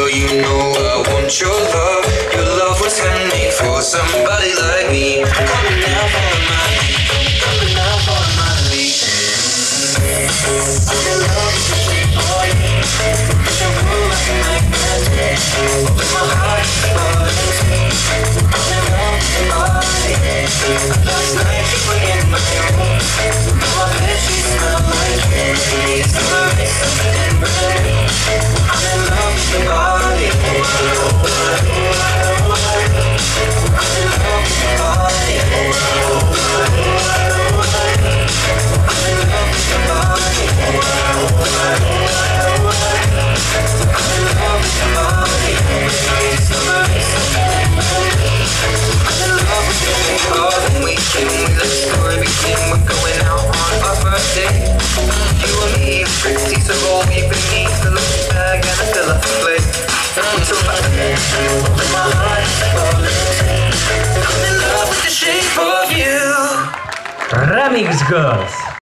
girl, you know I want your love. Your love was handmade for somebody like me. Coming now for my lead. Coming now for my lead. I'm in love with the shape of you. Push and pull like a magnet. Open my heart to bodies. I'm in love with your body. Last night you were in my room. Now my bed sheets smell like you. It's the race of and rain. I'm in love with your body. I'm in love with your body. I'm in love with your body. We're going out on our birthday. You and me, pretty so all we beneath the lucky bag and a fill up the plate. Until I open my eyes, I'm in love with the shape of you. Remix Girls.